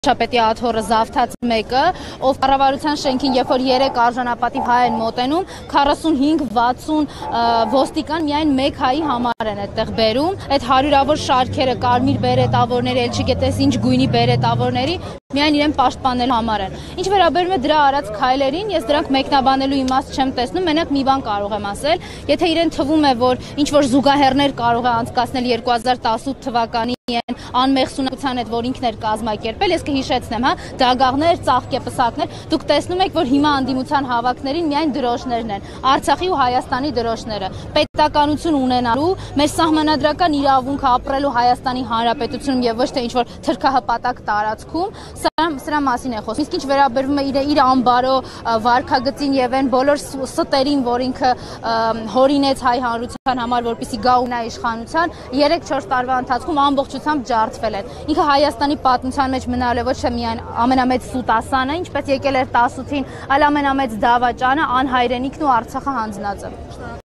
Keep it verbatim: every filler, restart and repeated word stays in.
Շապետի աթոռը զավթած մեկը, ով կառավարության շենքին երբ որ երեք արժանապատիվ հայ են մոտենում, քառասունհինգ վաթսուն ոստիկան միայն մեկ հայի համար են այդտեղ բերում, այդ հարյուրավոր շարքերը կարմիր բերետավորների, էլ չգիտես ինչ գույնի բերետավորների, միայն իրեն պաշտպանելու համար են։ Ինչ վերաբերում է դրա արած քայլերին, ես դրանք մեկնաբանելու իմաստ չեմ տեսնում, մենակ մի բան կարող եմ ասել, եթե իրեն թվում է, որ ինչ որ զուգահեռներ կարող է անցկացնել երկու հազար տասութ թվականի անմեղսունակության հետ, որ ինքն էր կազմակերպել, ես կհիշեցնեմ, հա, դագաղներ, ծաղկեպսակներ, դուք տեսնում եք, որ հիմա անդիմության հավաքներին միայն դրոշներն են, Արցախի ու Հայաստանի դրոշները, պետականություն ունենալու, մեր սահմանադրական իրավունքը ապրելու Հայաստանի Հանրապետությունում եւ ոչ թե ինչ որ թրքահպատակ տարածքում, սրա մասին է խոսքը։ Իսկ ինչ վերաբերվում է իր իր անբարո վարքագծին եւ այն բոլոր ստերին, որ ինքը հորինեց հայ հանրության համար, որպեսզի գա ունա իշխանության, երեք չորս տարվա ընթացքում ամբողջությամբ ջարդվել են։ Ինքը Հայաստանի պատմության մեջ մնալու է ոչ թե միայն ամենամեծ սուտասանը, ինչպես եկել էր տասութին, այլ ամենամեծ դավաճանը, անհայրենիքն ու Արցախը հանձնածը։